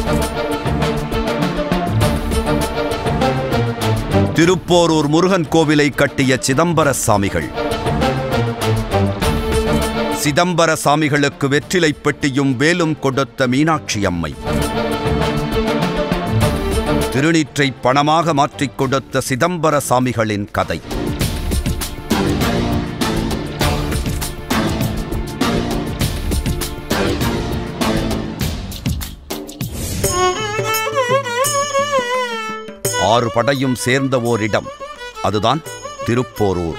திருப்போரூர் முருகன் கோவிலை கட்டிய சிதம்பர சாமிகள். சிதம்பர சாமிகளுக்கு வெற்றிலை பெட்டியும் வேலும் கொடுத்த மீனாட்சி அம்மை. திருநீற்றை பணமாக மாற்றிக் கொடுத்த சிதம்பர சாமிகளின் கதை. ஆறு படையும் சேர்ந்த ஓரிடம், அதுதான் திருப்போரூர்.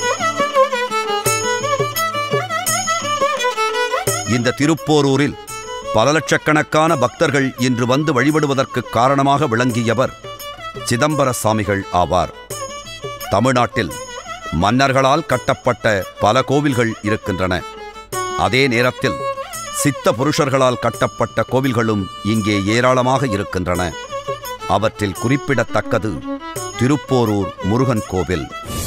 இந்த திருப்போரூரில் பல லட்சக்கணக்கான பக்தர்கள் இன்று வந்து வழிபடுவதற்கு காரணமாக விளங்கியவர் சிதம்பர சாமிகள் ஆவார். தமிழ்நாட்டில் மன்னர்களால் கட்டப்பட்ட பல கோவில்கள் இருக்கின்றன. அதே நேரத்தில் சித்த புருஷர்களால் கட்டப்பட்ட கோவில்களும் இங்கே ஏராளமாக இருக்கின்றன. அவற்றில் குறிப்பிடத்தக்கது திருப்போரூர் முருகன் கோவில்.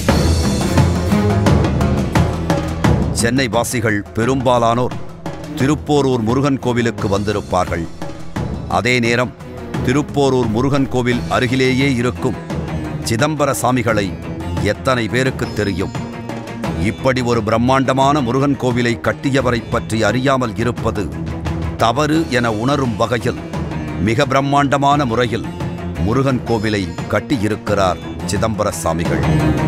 சென்னை வாசிகள் பெரும்பாலானோர் திருப்போரூர் முருகன் கோவிலுக்கு வந்திருப்பார்கள். அதே நேரம் திருப்போரூர் முருகன் கோவில் அருகிலேயே இருக்கும் சிதம்பர சாமிகளை எத்தனை பேருக்கு தெரியும்? இப்படி ஒரு பிரம்மாண்டமான முருகன் கோவிலை கட்டியவரை பற்றி அறியாமல் இருப்பது தவறு என உணரும் வகையில் மிக பிரம்மாண்டமான முறையில் முருகன் கோவிலை கட்டியிருக்கிறார் சிதம்பர சாமிகள்.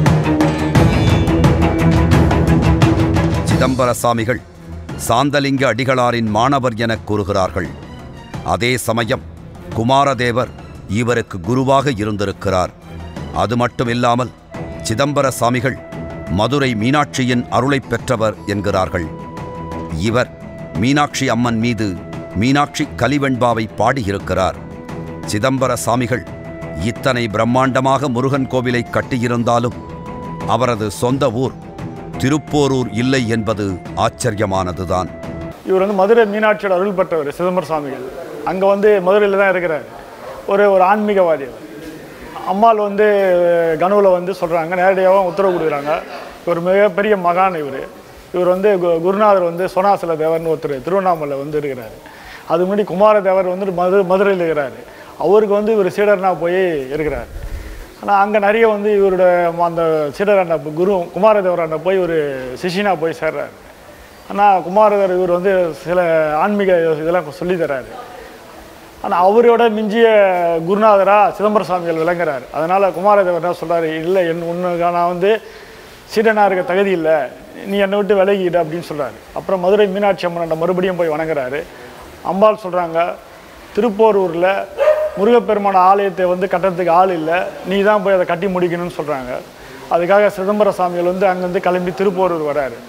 சிதம்பர சாமிகள் சாந்தலிங்க அடிகளாரின் மாணவர் என கூறுகிறார்கள். அதே சமயம் குமாரதேவர் இவருக்கு குருவாக இருந்திருக்கிறார். அது மட்டுமில்லாமல் சிதம்பர சாமிகள் மதுரை மீனாட்சியின் அருளை பெற்றவர் என்கிறார்கள். இவர் மீனாட்சி அம்மன் மீது மீனாட்சி கலிவெண்பாவை பாடியிருக்கிறார். சிதம்பர சாமிகள் இத்தனை பிரம்மாண்டமாக முருகன் கோவிலை கட்டியிருந்தாலும் அவரது சொந்த ஊர் திருப்போரூர் இல்லை என்பது ஆச்சரியமானதுதான். இவர் வந்து மதுரை மீனாட்சியோட அருள் பெற்றவர் சிதம்பர சாமிகள். அங்கே மதுரையில் தான் இருக்கிறார். ஒரு ஆன்மீகவாதி. அம்மாள் கனவுல சொல்கிறாங்க, நேரடியாக உத்தரவு கொடுக்குறாங்க. இவர் மிகப்பெரிய மகான். இவர் குருநாதர் சோனாசல தேவர்னு ஒருத்தர் திருவண்ணாமலை இருக்கிறார். அது முன்னாடி குமாரதேவர் மதுரையில் இருக்கிறார். அவருக்கு இவர் சீடர்னா போய் இருக்கிறார். ஆனால் அங்கே நிறைய இவரோட அந்த சீடராண்ட குரு குமாரதேவராண்ட போய் ஒரு சிஷினா போய் சேர்றாரு. ஆனால் குமாரதேவர் இவர் சில ஆன்மீக இதெல்லாம் சொல்லித்தராரு. ஆனால் அவரோட மிஞ்சிய குருநாதராக சிதம்பர சாமிகள் விளங்குறாரு. அதனால் குமாரதேவர் என்ன சொல்கிறார், இல்லை உன்னுக்கு நான் சீடனாக இருக்க தகுதி இல்லை, நீ என்னை விட்டு விலகிடு அப்படின்னு சொல்கிறாரு. அப்புறம் மதுரை மீனாட்சி அம்மன் மறுபடியும் போய் வணங்குறாரு. அம்பாள் சொல்கிறாங்க, திருப்போரூரில் முருகப்பெருமான ஆலயத்தை கட்டுறதுக்கு ஆள் இல்லை, நீ தான் போய் அதை கட்டி முடிக்கணும்னு சொல்கிறாங்க. அதுக்காக சிதம்பர சாமிகள் அங்கேருந்து கிளம்பி திருப்போரூர் வராரு.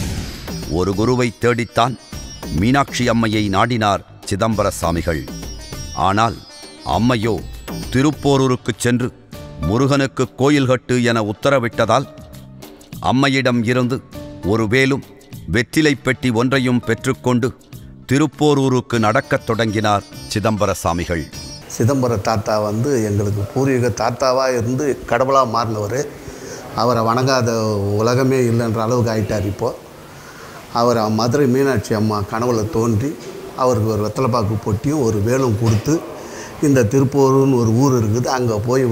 ஒரு குருவை தேடித்தான் மீனாட்சி அம்மையை நாடினார் சிதம்பர சாமிகள். ஆனால் அம்மையோ திருப்போரூருக்கு சென்று முருகனுக்கு கோயில் கட்டு என உத்தரவிட்டதால் அம்மையிடம் இருந்து ஒரு வேலும் வெற்றிலை பெட்டி ஒன்றையும் பெற்றுக்கொண்டு திருப்போரூருக்கு நடக்கத் தொடங்கினார் சிதம்பர சாமிகள். சிதம்பர தாத்தா எங்களுக்கு பூர்வீக தாத்தாவாக இருந்து கடவுளாக மாறினவர். அவரை வணங்காத உலகமே இல்லைன்ற அளவுக்கு ஆகிட்டார். இப்போது அவர் மதுரை மீனாட்சி அம்மா கனவுல தோன்றி அவருக்கு ஒரு வெத்தலைப்பாக்கு பொட்டியும் ஒரு வேலும் கொடுத்து, இந்த திருப்போரூர்னு ஒரு ஊர் இருக்குது, அங்கே போய்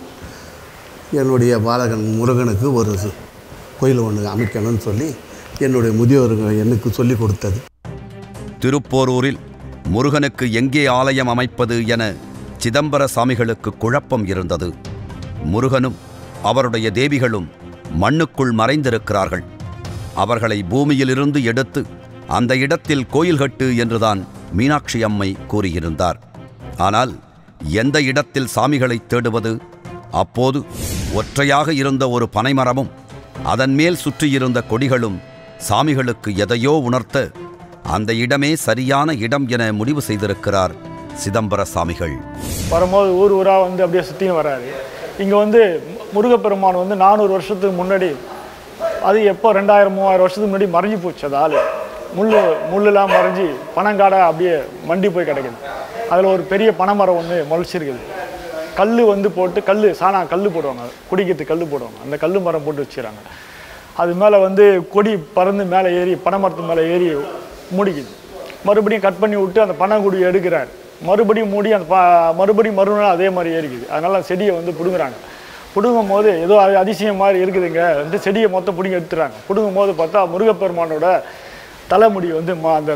என்னுடைய பாலகன் முருகனுக்கு ஒரு கோயில் ஒன்று அமைக்கணும்னு சொல்லி என்னுடைய முதியோர்கள் எனக்கு சொல்லி கொடுத்தது. திருப்போரூரில் முருகனுக்கு எங்கே ஆலயம் அமைப்பது என சிதம்பர சாமிகளுக்கு குழப்பம் இருந்தது. முருகனும் அவருடைய தேவிகளும் மண்ணுக்குள் மறைந்திருக்கிறார்கள். அவர்களை பூமியிலிருந்து எடுத்து அந்த இடத்தில் கோயில் கட்டு என்றுதான் மீனாட்சி அம்மை கூறியிருந்தார். ஆனால் எந்த இடத்தில் சாமிகளை தேடுவது? அப்போது ஒற்றையாக இருந்த ஒரு பனைமரமும் அதன் மேல் சுற்றியிருந்த கொடிகளும் சாமிகளுக்கு எதையோ உணர்த்த அந்த இடமே சரியான இடம் என முடிவு செய்திருக்கிறார் சிதம்பர சாமிகள். வரும்போது ஊராக அப்படியே சுற்றின்னு வராரு. இங்கே முருகப்பெருமான் 400 வருஷத்துக்கு முன்னாடி, அது எப்போ 2000-3000 வருஷத்துக்கு முன்னாடி மறைஞ்சி போச்சு. அது ஆள் முள்ளெல்லாம் மறைஞ்சி பனங்காடாக அப்படியே மண்டி போய் கிடக்குது. அதில் ஒரு பெரிய பனைமரம் முளைச்சிருக்குது. கல் போட்டு கல் போடுவாங்க, குடிக்கிறதுக்கு கல் போடுவாங்க. அந்த கல் மரம் போட்டு வச்சுக்கிறாங்க. அது மேலே கொடி பறந்து மேலே ஏறி பனைமரத்து மேலே ஏறி மூடிக்குது. மறுபடியும் கட் பண்ணி விட்டு அந்த பனைக்குடி எடுக்கிறார். மறுபடியும் மூடி அந்த மறுநாள் அதே மாதிரியே இருக்குது. அதனால் அந்த செடியை வந்து பிடுங்குறாங்க. பிடுங்கும் போது ஏதோ அதிசயம் மாதிரி இருக்குதுங்க வந்து செடியை மொத்தம் பிடுங்கி எடுத்துறாங்க. பிடுங்கும் போது பார்த்தா முருகப்பெருமானோட தலைமுடி வந்து அந்த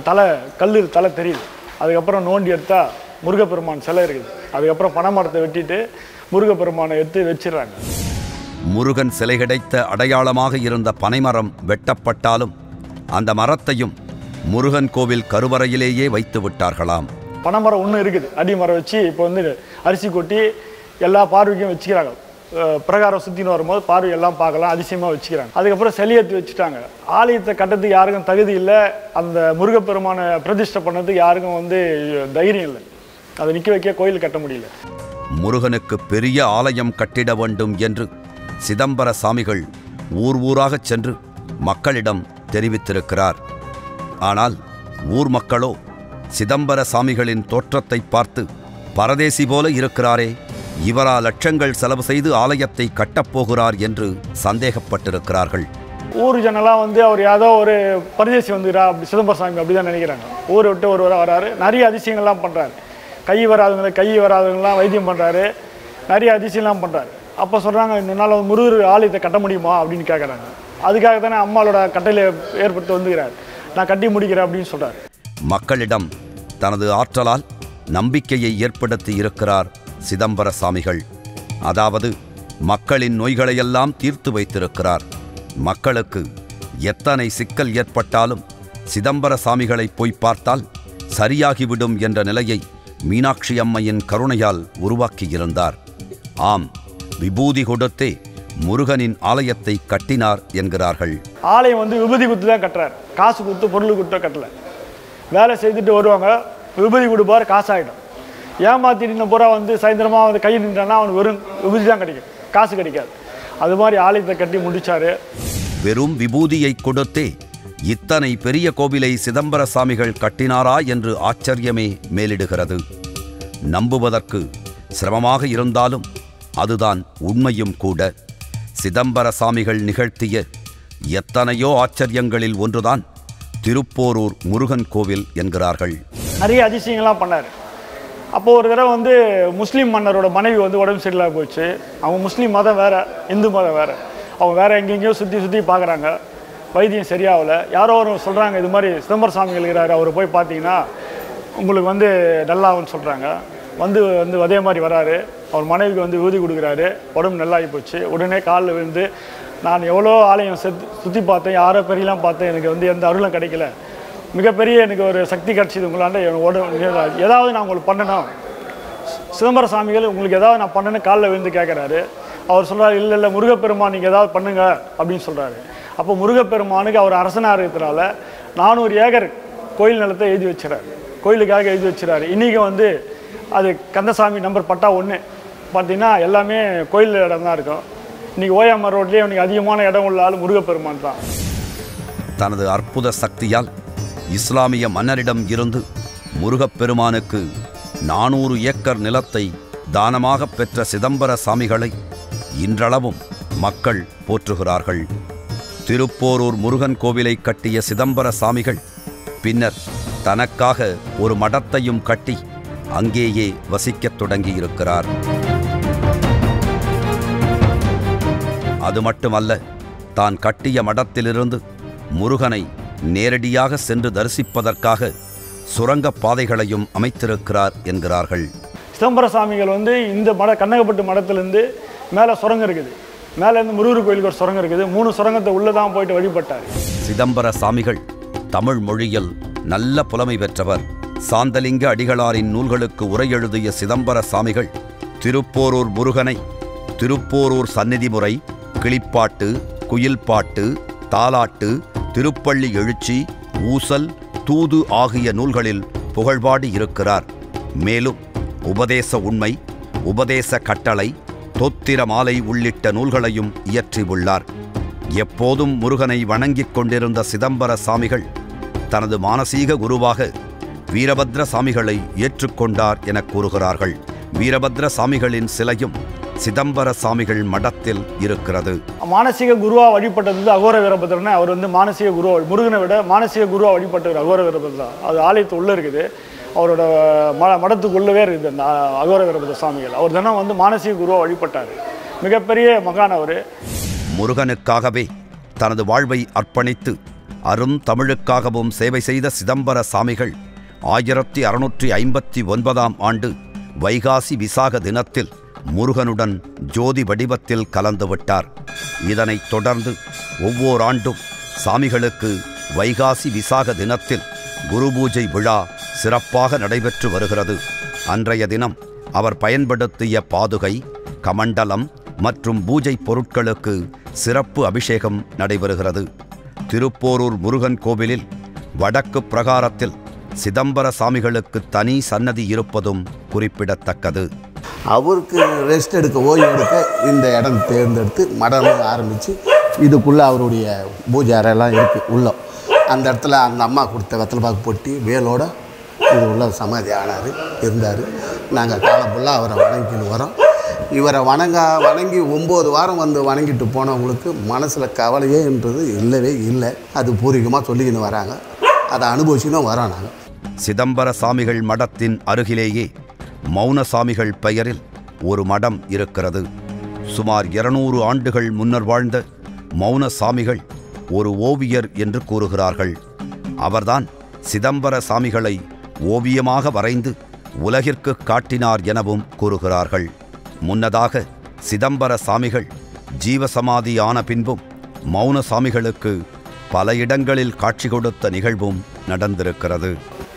தலை தெரியுது. அதுக்கப்புறம் நோண்டி எடுத்தால் முருகப்பெருமான் சிலை இருக்குது. அதுக்கப்புறம் பனைமரத்தை வெட்டிட்டு முருகப்பெருமானை எடுத்து வச்சிடறாங்க. முருகன் சிலை கிடைத்த அடையாளமாக இருந்த பனைமரம் வெட்டப்பட்டாலும் அந்த மரத்தையும் முருகன் கோவில் கருவறையிலேயே வைத்து விட்டார்களாம். பனைமரம் ஒன்று இருக்குது, அடிமரம் வச்சு இப்போ வந்து அரிசி கொட்டி எல்லா பார்வைக்கும் வச்சுக்கிறாங்க. பிரகாரம் சுற்றின்னு வரும்போது பார்வை எல்லாம் பார்க்கலாம், அதிசயமாக வச்சுக்கிறாங்க. அதுக்கப்புறம் செலியேற்றி வச்சுட்டாங்க. ஆலயத்தை கட்டத்துக்கு யாருக்கும் தகுதி இல்லை, அந்த முருகப்பெருமானை பிரதிஷ்டை பண்ணதுக்கு யாருக்கும் வந்து தைரியம் இல்லை. அதை நிற்க வைக்க கோயில் கட்ட முடியல. முருகனுக்கு பெரிய ஆலயம் கட்டிட வேண்டும் என்று சிதம்பர சாமிகள் ஊராகச் சென்று மக்களிடம் தெரிவித்திருக்கிறார். ஆனால் ஊர் மக்களோ சிதம்பர சாமிகளின் தோற்றத்தை பார்த்து பரதேசி போல இருக்கிறாரே, இவரா லட்சங்கள் செலவு செய்து ஆலயத்தை கட்டப்போகிறார் என்று சந்தேகப்பட்டிருக்கிறார்கள். ஊர் ஜனலாம் வந்து அவர் ஏதோ ஒரு பரதேசி வந்துக்கிறா அப்படி சிதம்பர சாமி அப்படி தான் நினைக்கிறாங்க. ஊரை விட்டு ஒருவராக வராரு, நிறைய அதிசயங்கள்லாம் பண்ணுறாரு. கை வராதவங்களாம் வைத்தியம் பண்ணுறாரு, நிறைய அதிசயம்லாம் பண்ணுறாரு. அப்போ சொல்கிறாங்க, என்னால் முருகர் ஆலயத்தை கட்ட முடியுமா அப்படின்னு கேட்குறாங்க. அதுக்காக தானே அம்மாவோட கட்டையில் ஏற்படுத்தி வந்துக்கிறார், நான் கட்டி முடிக்கிறேன் அப்படின்னு சொல்கிறார். மக்களிடம் தனது ஆற்றலால் நம்பிக்கையை ஏற்படுத்தி இருக்கிறார் சிதம்பர சாமிகள். அதாவது மக்களின் நோய்களையெல்லாம் தீர்த்து வைத்திருக்கிறார். மக்களுக்கு எத்தனை சிக்கல் ஏற்பட்டாலும் சிதம்பர சாமிகளை போய் பார்த்தால் சரியாகிவிடும் என்ற நிலையை மீனாட்சி அம்மையின் கருணையால் உருவாக்கியிருந்தார். ஆம், விபூதி கொடுத்தே முருகனின் ஆலயத்தை கட்டினார் என்கிறார்கள். ஆலயம் வந்து விபூதி கொடுத்து தான் கட்டுறார், காசு கொடுத்து பொருள் கொடுத்து கட்டல. வேலை செய்துட்டு வருவாங்க, விபூதி கொடுப்பார், காசாகிடும். ஏமாத்திட்டு பூரா வந்து சாயந்தரமாக வந்து கை நின்றானா அவனுக்கு வெறும் விபூதி தான் கிடைக்கும், காசு கிடைக்காது. அது மாதிரி ஆலயத்தை கட்டி முடிச்சாரு. வெறும் விபூதியை கொடுத்தே இத்தனை பெரிய கோவிலை சிதம்பர சாமிகள் கட்டினாரா என்று ஆச்சரியமே மேலிடுகிறது. நம்புவதற்கு சிரமமாக இருந்தாலும் அதுதான் உண்மையும் கூட. சிதம்பர சாமிகள் நிகழ்த்திய எத்தனையோ ஆச்சரியங்களில் ஒன்றுதான் திருப்போரூர் முருகன் கோவில் என்கிறார்கள். நிறைய அதிசயங்கள்லாம் பண்ணார். அப்போது ஒரு தடவை வந்து முஸ்லீம் மன்னரோட மனைவி வந்து உடம்பு சரியில்லாம போச்சு. அவங்க முஸ்லீம் மதம் வேறு, இந்து மதம் வேறு. அவங்க வேறு எங்கெங்கேயோ சுற்றி பார்க்குறாங்க, வைத்தியம் சரியாகலை. யாரோ ஒரு சொல்கிறாங்க, இது மாதிரி சிதம்பர சாமிகள் இருக்கிறாரு, அவரை போய் பார்த்தீங்கன்னா உங்களுக்கு வந்து நல்லாகும்னு சொல்கிறாங்க. வந்து அதே மாதிரி வராரு, அவர் மனைவிக்கு வந்து விபூதி கொடுக்குறாரு, உடம்பு நல்லாகி போச்சு. உடனே காலில் விழுந்து, நான் எவ்வளோ ஆலயம் சுற்றி பார்த்தேன், யாரோ பெரியலாம் பார்த்தேன், எனக்கு வந்து எந்த அருளும் கிடைக்கல, மிகப்பெரிய எனக்கு ஒரு சக்தி கிடச்சிது உங்களாண்ட, ஏதாவது நான் உங்களுக்கு பண்ணணும், சிதம்பர சாமிகள் உங்களுக்கு ஏதாவது நான் பண்ணணுன்னு காலில் விழுந்து கேட்குறாரு. அவர் சொல்கிறார், இல்லை முருகப்பெருமான் நீங்கள் ஏதாவது பண்ணுங்க அப்படின்னு சொல்கிறாரு. அப்போ முருகப்பெருமானுக்கு அவர் அரசனாக இருக்கிறதுனால 400 ஏக்கர் கோயில் நிலத்தை எழுதி வச்சுறாரு, கோயிலுக்காக எழுதி வச்சுறாரு. இன்றைக்கி வந்து அது கந்தசாமி நம்பர் பட்டா 1 பார்த்தீங்கன்னா எல்லாமே கோயில் இடம் தான் இருக்கும். இன்றைக்கி ஓயாமர் ரோட்லேயே அவனுக்கு அதிகமான இடம் உள்ள ஆள் முருகப்பெருமான் தான். தனது அற்புத சக்தியால் இஸ்லாமிய மன்னரிடம் இருந்து முருகப்பெருமானுக்கு 400 ஏக்கர் நிலத்தை தானமாக பெற்ற சிதம்பர சாமிகளை இன்றளவும் மக்கள் போற்றுகிறார்கள். திருப்போரூர் முருகன் கோவிலை கட்டிய சிதம்பர சாமிகள் பின்னர் தனக்காக ஒரு மடத்தையும் கட்டி அங்கேயே வசிக்கத் தொடங்கியிருக்கிறார். அது மட்டுமல்ல, தான் கட்டிய மடத்திலிருந்து முருகனை நேரடியாக சென்று தரிசிப்பதற்காக சுரங்கப் பாதைகளையும் அமைத்திருக்கிறார் என்கிறார்கள். சிதம்பர சாமிகள் வந்து இந்த கண்ணகப்பட்டு மடத்திலேருந்து மேலே சுரங்கம் இருக்குது, மேலேருந்து முருகர் கோயிலுக்கு ஒரு சுரங்கம் இருக்குது. 3 சுரங்கத்தை உள்ளே தான் போயிட்டு வழிபட்டார். சிதம்பர சாமிகள் தமிழ் மொழியில் நல்ல புலமை பெற்றவர். சாந்தலிங்க அடிகளாரின் நூல்களுக்கு உரை எழுதிய சிதம்பர சாமிகள் திருப்போரூர் முருகனை திருப்போரூர் சந்நிதி முறை, கிளிப்பாட்டு, குயில்பாட்டு, தாலாட்டு, திருப்பள்ளி எழுச்சி, ஊசல், தூது ஆகிய நூல்களில் புகழ்பாடி இருக்கிறார். மேலும் உபதேச உண்மை, உபதேச கட்டளை, தோத்திர மாலை உள்ளிட்ட நூல்களையும் இயற்றியுள்ளார். எப்போதும் முருகனை வணங்கிக் கொண்டிருந்த சிதம்பர சாமிகள் தனது மானசீக குருவாக வீரபத்ர சாமிகளை ஏற்றுக்கொண்டார் என கூறுகிறார்கள். வீரபத்ர சாமிகளின் சிலையும் சிதம்பர சாமிகள் மடத்தில் இருக்கிறது. மானசீக குருவா வழிபட்டது அகோர வீரபத்ரன்னு. அவர் வந்து மானசீக குருவா, முருகனை விட மானசீக குருவா வழிபட்டவர் அகோர வீரபத்ரா. அது ஆலயத்து உள்ளே இருக்குது. அவரோட மடத்துக்குள்ளவே இருக்குது இந்த அகோர வீரபத்ர சுவாமிகள். அவர் தினம் வந்து மானசீக குருவாக வழிபட்டார். மிகப்பெரிய மகான் அவர். முருகனுக்காகவே தனது வாழ்வை அர்ப்பணித்து அரும் தமிழுக்காகவும் சேவை செய்த சிதம்பர சாமிகள் 1659ஆம் ஆண்டு வைகாசி விசாக தினத்தில் முருகனுடன் ஜோதி வடிவத்தில் கலந்துவிட்டார். இதனைத் தொடர்ந்து ஒவ்வொரு ஆண்டும் சாமிகளுக்கு வைகாசி விசாக தினத்தில் குரு பூஜை விழா சிறப்பாக நடைபெற்று வருகிறது. அன்றைய தினம் அவர் பயன்படுத்திய பாதுகை, கமண்டலம் மற்றும் பூஜை பொருட்களுக்கு சிறப்பு அபிஷேகம் நடைபெறுகிறது. திருப்போரூர் முருகன் கோவிலில் வடக்கு பிரகாரத்தில் சிதம்பர சாமிகளுக்கு தனி சன்னதி இருப்பதும் குறிப்பிடத்தக்கது. அவருக்கு ரெஸ்ட் எடுக்க, ஓய்வு எடுக்க இந்த இடம் தேர்ந்தெடுத்து மடம் ஆரம்பித்து இதுக்குள்ளே அவருடைய பூஜை அறையெல்லாம் இருக்குது உள்ள. அந்த இடத்துல அந்த அம்மா கொடுத்த வெத்தலைப்பாக்கு பொட்டி வேலோடு இது உள்ள சமாதி ஆனார், இருந்தார். நாங்கள் காலம் ஃபுல்லாக அவரை வணங்கின்னு வரோம். இவரை வணங்கி 9 வாரம் வந்து வணங்கிட்டு போனவங்களுக்கு மனசில் கவலையேன்றது இல்லவே இல்லை. அது பூர்வீகமாக சொல்லிக்கின்னு வராங்க, அதை அனுபவிச்சுன்னு வரோம் நாங்கள். சிதம்பர சாமிகள் மடத்தின் அருகிலேயே மௌனசாமிகள் பெயரில் ஒரு மடம் இருக்கிறது. சுமார் 200 ஆண்டுகள் முன்னர் வாழ்ந்த மௌனசாமிகள் ஒரு ஓவியர் என்று கூறுகிறார்கள். அவர்தான் சிதம்பர சாமிகளை ஓவியமாக வரைந்து உலகிற்கு காட்டினார் எனவும் கூறுகிறார்கள். முன்னதாக சிதம்பர சாமிகள் ஜீவசமாதி ஆன பின்பும் மௌனசாமிகளுக்கு பல இடங்களில் காட்சி கொடுத்த நிகழ்வும் நடந்திருக்கிறது.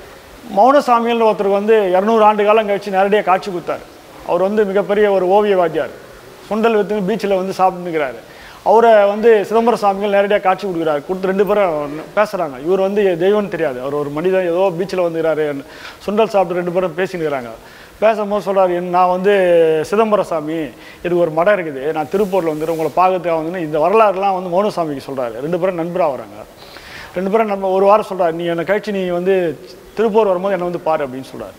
மௌனசாமிகள் ஒருத்தருக்கு வந்து 200 ஆண்டு காலம் கழிச்சு நேரடியாக காட்சி கொடுத்தார். அவர் வந்து மிகப்பெரிய ஒரு ஓவியவாதியார். சுண்டல் வித்து பீச்சில் வந்து சாப்பிட்டுக்கிறாரு. அவரை வந்து சிதம்பர சாமிகள் நேரடியாக காட்சி கொடுக்குறாரு. கொடுத்து 2 பேரும் பேசுகிறாங்க. இவர் வந்து தெய்வம்னு தெரியாது, அவர் ஒரு மனிதன் ஏதோ பீச்சில் வந்துக்கிறாரு. சுண்டல் சாப்பிட்டு 2 பேரும் பேசினுக்கிறாங்க. பேசும்போது சொல்கிறார், நான் வந்து சிதம்பர சாமி, இதுக்கு ஒரு மடம் இருக்குது, நான் திருப்பூரில் வந்துடுறேன், உங்களை பார்க்கறதுக்காக வந்து இந்த வரலாறுலாம் வந்து மௌனசாமிக்கு சொல்கிறாரு. 2 பேரும் நண்பராக வராங்க. 2 பேரும் நம்ம ஒரு வாரம் சொல்கிறார், நீ என்னை கழிச்சு நீ வந்து திருப்பூர் வரும்போது என்னை வந்து பாரு அப்படின்னு சொல்கிறார்.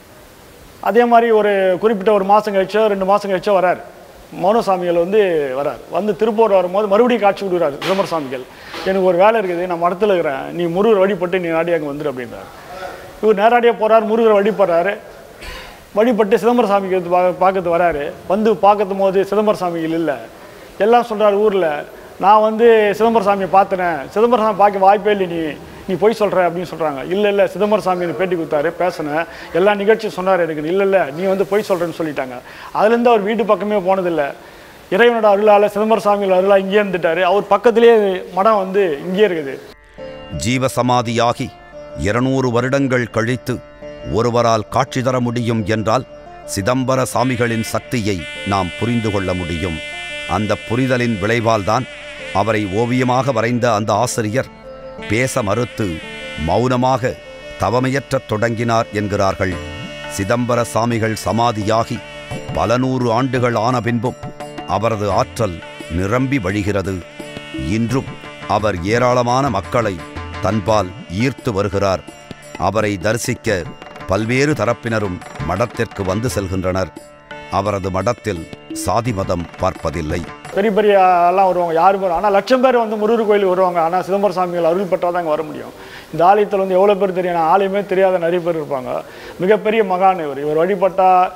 அதே மாதிரி ஒரு குறிப்பிட்ட ஒரு மாதம் கழிச்சோ 2 மாதம் கழிச்சோ வரார். மௌனசாமிகள் வந்து வரார். வந்து திருப்பூர் வரும்போது மறுபடியும் காட்சி கொடுக்குறாரு சிதம்பர சாமிகள். எனக்கு ஒரு வேலை இருக்குது, நான் மடத்தில் இருக்கிறேன், நீ முருகர் வழிபட்டு நீ நாடி அங்கே வந்துடு அப்படின்றார். இவர் நேரடியாக போகிறார், முருகரை வழிபடுறாரு. வழிபட்டு சிதம்பர சாமிக்கு பார்க்கறது வராரு. வந்து பார்க்கறது போது சிதம்பர சாமிகள் இல்லை. எல்லாம் சொல்கிறார் ஊரில், நான் வந்து சிதம்பர சாமியை பார்த்தேன், சிதம்பர சாமி பார்க்க வாய்ப்பே இல்லை, நீ போய் சொல்கிற அப்படின்னு சொல்கிறாங்க. இல்லை சிதம்பர சாமி எனக்கு பேட்டி கொடுத்தாரு, பேசினேன், எல்லா நிகழ்ச்சியும் சொன்னார் எனக்கு, இல்லை நீ வந்து போய் சொல்கிறேன்னு சொல்லிட்டாங்க. அதுலேருந்து அவர் வீட்டு பக்கமே போனதில்லை. இறைவனோட அருளால் சிதம்பர சாமிகள் அருளாக இங்கே இருந்துட்டார். அவர் பக்கத்திலே மடம் வந்து இங்கே இருக்குது. ஜீவ சமாதியாகி 200 வருடங்கள் கழித்து ஒருவரால் காட்சி தர முடியும் என்றால் சிதம்பர சாமிகளின் சக்தியை நாம் புரிந்து கொள்ள முடியும். அந்த புரிதலின் விளைவால்தான் அவரை ஓவியமாக வரைந்த அந்த ஆசிரியர் பேச மறுத்து மௌனமாக தவமையற்றத் தொடங்கினார் என்கிறார்கள். சிதம்பர சாமிகள் சமாதியாகி பல 100 ஆண்டுகள் ஆன பின்பும் அவரது ஆற்றல் நிரம்பி வழிகிறது. இன்றும் அவர் ஏராளமான மக்களை தன்பால் ஈர்த்து வருகிறார். அவரை தரிசிக்க பல்வேறு தரப்பினரும் மடத்திற்கு வந்து செல்கின்றனர். அவரது மடத்தில் சாதி மதம் பார்ப்பதில்லை. பெரிய எல்லாம் வருவாங்க, யாரும் வரும். ஆனால் 1,00,000 பேர் வந்து முருகர் கோயிலுக்கு வருவாங்க. ஆனால் சிதம்பர சாமிகள் அருள் பெற்றால் தான் அங்கே வர முடியும். இந்த ஆலயத்தில் வந்து எவ்வளோ பேர் தெரியும், ஆலயமே தெரியாத நிறைய பேர் இருப்பாங்க. மிகப்பெரிய மகான் இவர் வழிபட்டால்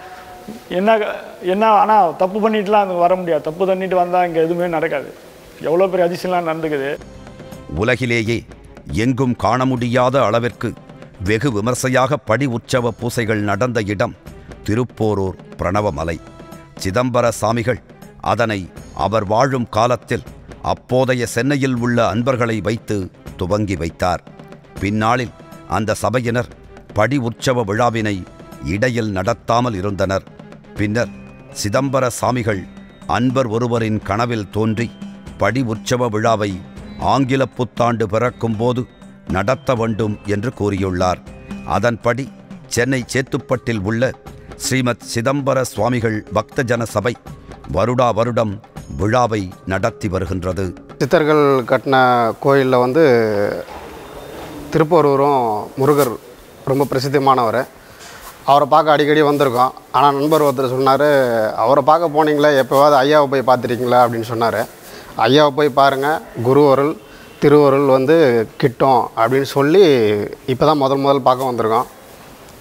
என்ன ஆனால் தப்பு பண்ணிட்டுலாம் அங்கே வர முடியாது. தப்பு பண்ணிட்டு வந்தால் இங்கே எதுவுமே நடக்காது. எவ்வளோ பெரிய அதிசயம்லாம் நடந்துக்குது. உலகிலேயே எங்கும் காண முடியாத அளவிற்கு வெகு விமர்சையாக படி உற்சவ பூசைகள் நடந்த இடம் திருப்போரூர் பிரணவமலை. சிதம்பர சாமிகள் அதனை அவர் வாழும் காலத்தில் அப்போதைய சென்னையில் உள்ள அன்பர்களை வைத்து துவங்கி வைத்தார். பின்னாளில் அந்த சபையினர் படி உற்சவ விழாவினை இடையில் நடத்தாமல் இருந்தனர். பின்னர் சிதம்பர சாமிகள் அன்பர் ஒருவரின் கனவில் தோன்றி படி உற்சவ விழாவை ஆங்கில புத்தாண்டு பிறக்கும்போது நடத்த வேண்டும் என்று கூறியுள்ளார். அதன்படி சென்னை சேத்துப்பட்டில் உள்ள ஸ்ரீமத் சிதம்பர சுவாமிகள் பக்தஜன சபை வருடம் விழாவை நடத்தி வருகின்றது. சித்தர்கள் கட்டின கோயிலில் வந்து திருப்போரூரும் முருகர் ரொம்ப பிரசித்தமானவர். அவரை பார்க்க அடிக்கடி வந்திருக்கோம். ஆனால் நண்பர் ஒருத்தர் சொன்னார், அவரை பார்க்க போனீங்களே, எப்போவாவது ஐயாவை போய் பார்த்துருக்கீங்களா அப்படின்னு சொன்னார். ஐயாவை போய் பாருங்கள், குரு அருள் திருவருள் வந்து கிட்டும் அப்படின்னு சொல்லி இப்போ தான் முதல் பார்க்க வந்திருக்கோம்.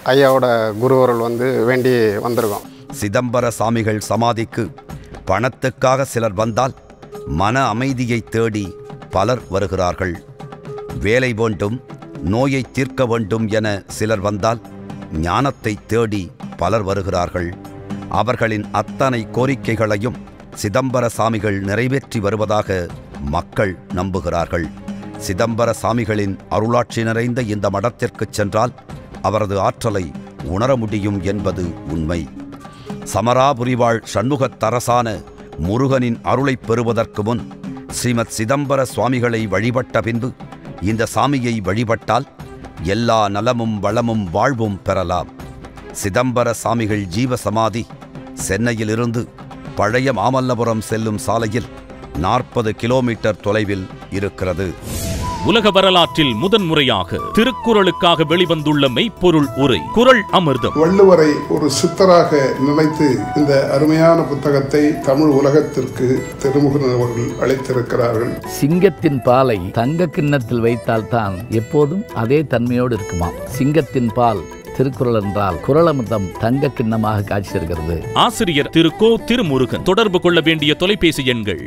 ஐயாவோட குருவர்கள் வந்து வேண்டி வந்திருக்கோம். சிதம்பர சாமிகள் சமாதிக்கு பணத்துக்காக சிலர் வந்தால் மன அமைதியை தேடி பலர் வருகிறார்கள். வேலை வேண்டும், நோயை தீர்க்க வேண்டும் என சிலர் வந்தால் ஞானத்தை தேடி பலர் வருகிறார்கள். அவர்களின் அத்தனை கோரிக்கைகளையும் சிதம்பர சாமிகள் நிறைவேற்றி வருவதாக மக்கள் நம்புகிறார்கள். சிதம்பர சாமிகளின் அருளாட்சி நிறைந்த இந்த மடத்திற்கு சென்றால் அவரது ஆற்றலை உணர முடியும் என்பது உண்மை. சமராபுரிவாழ் சண்முகத்தரசான முருகனின் அருளை பெறுவதற்கு முன் ஸ்ரீமத் சிதம்பர சுவாமிகளை வழிபட்ட பின்பு இந்த சாமியை வழிபட்டால் எல்லா நலமும் வளமும் வாழ்வும் பெறலாம். சிதம்பர சாமிகள் ஜீவ சமாதி சென்னையிலிருந்து பழைய மாமல்லபுரம் செல்லும் சாலையில் 40 கிலோமீட்டர் தொலைவில் இருக்கிறது. உலக வரலாற்றில் முதன்முறையாக திருக்குறளுக்காக வெளிவந்துள்ள மெய்ப்பொருள் உரை குறள் அமிர்தம். வள்ளுவரை ஒரு சித்தராக நினைத்து இந்த அருமையான புத்தகத்தை தமிழ் உலகத்திற்கு திருமுகன் அவர்கள் அளித்திருக்கிறார்கள். சிங்கத்தின் பாலை தங்க கிண்ணத்தில் வைத்தால்தான் எப்போதும் அதே தன்மையோடு இருக்குமா. சிங்கத்தின் பால் திருக்குறள் என்றால் குறளமிர்தம் தங்க கிண்ணமாக காட்சி தருகிறது. ஆசிரியர் திரு கோ திருமுருகன். தொடர்பு கொள்ள வேண்டிய தொலைபேசி எண்கள்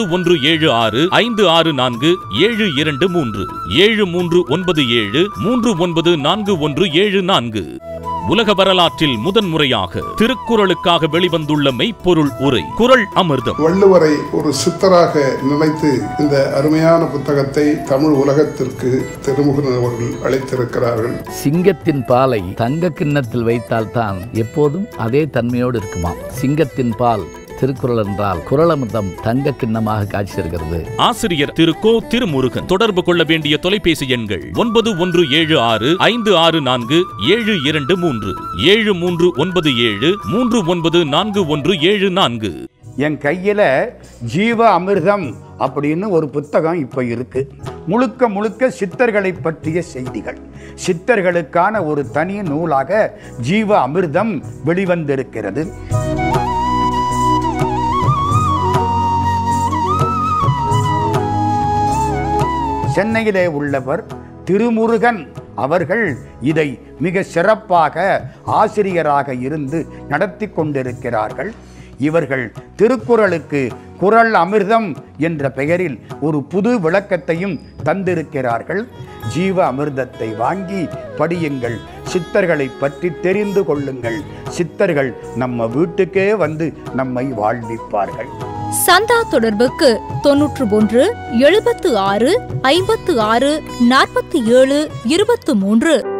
9176564723 7397394174. உலக வரலாற்றில் முதன்முறையாக திருக்குறளுக்காக வெளிவந்துள்ள மெய்ப்பொருள் உரை குறள் அமிர்தம். வள்ளுவரை ஒரு சித்தராக நினைத்து இந்த அருமையான புத்தகத்தை தமிழ் உலகத்திற்கு திருமுகன் அவர்கள் அளித்திருக்கிறார்கள். சிங்கத்தின் பாலை தங்க கிண்ணத்தில் வைத்தால்தான் எப்போதும் அதே தன்மையோடு இருக்குமா. சிங்கத்தின் பால் திருக்குறள் என்றால் குறளமிர்தம் தங்க கிண்ணமாக காட்சி தருகிறது. ஆசிரியர் திரு கோ திருமுருகன். தொடர்பு கொள்ள வேண்டிய தொலைபேசி எண்கள் 9176564723 7397394174. என் கையில் ஜீவ அமிர்தம் அப்படின்னு ஒரு புத்தகம் இப்போ இருக்கு. முழுக்க முழுக்க சித்தர்களை பற்றிய செய்திகள். சித்தர்களுக்கான ஒரு தனி நூலாக ஜீவ அமிர்தம் வெளிவந்திருக்கிறது. சென்னையிலே உள்ளவர் திருமுருகன் அவர்கள் இதை மிக சிறப்பாக ஆசிரியராக இருந்து நடத்தி கொண்டிருக்கிறார்கள். இவர்கள் திருக்குறளுக்கு குறள் அமிர்தம் என்ற பெயரில் ஒரு புது விளக்கத்தையும் தந்திருக்கிறார்கள். ஜீவ அமிர்தத்தை வாங்கி படியுங்கள். சித்தர்களை பற்றி தெரிந்து கொள்ளுங்கள். சித்தர்கள் நம்ம வீட்டுக்கே வந்து நம்மை வாழ்விப்பார்கள். சந்தா தொடர்புக்கு 91 76 56 47 23.